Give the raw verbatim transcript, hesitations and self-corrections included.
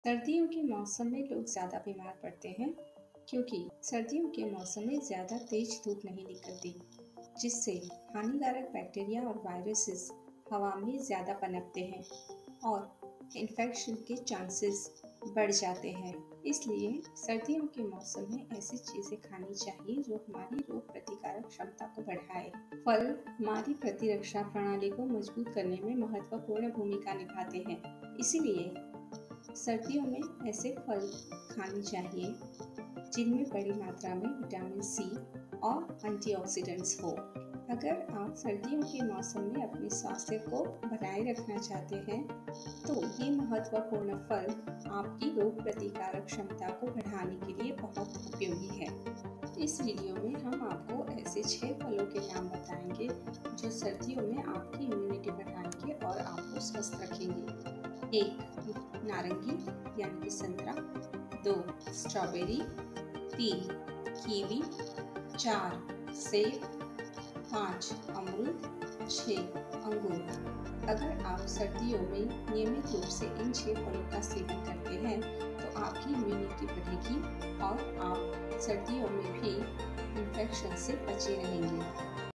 सर्दियों के मौसम में लोग ज़्यादा बीमार पड़ते हैं क्योंकि सर्दियों के मौसम में ज़्यादा तेज धूप नहीं निकलती, जिससे हानिकारक बैक्टीरिया और वायरसेस हवा में ज़्यादा पनपते हैं और इन्फेक्शन के चांसेस बढ़ जाते हैं। इसलिए सर्दियों के मौसम में ऐसी चीज़ें खानी चाहिए जो हमारी रोग प्रतिकारक क्षमता को बढ़ाए। फल हमारी प्रतिरक्षा प्रणाली को मजबूत करने में महत्वपूर्ण भूमिका निभाते हैं, इसीलिए सर्दियों में ऐसे फल खाने चाहिए जिनमें बड़ी मात्रा में विटामिन सी और एंटीऑक्सीडेंट्स हो। अगर आप सर्दियों के मौसम में अपने स्वास्थ्य को बनाए रखना चाहते हैं तो ये महत्वपूर्ण फल आपकी रोग प्रतिकारक क्षमता को बढ़ाने के लिए बहुत उपयोगी है। इस वीडियो में हम आपको ऐसे छह फलों के नाम बताएंगे जो सर्दियों में आपकी इम्यूनिटी बढ़ाएंगे और आपको स्वस्थ रखेंगे। एक नारंगी यानी कि संतरा, दो स्ट्रॉबेरी, तीन कीवी, चार सेब, पाँच अमरूद, छः अंगूर। अगर आप सर्दियों में नियमित रूप से इन छह फलों का सेवन करते हैं तो आपकी इम्यूनिटी बढ़ेगी और आप सर्दियों में भी इन्फेक्शन से बचे रहेंगे।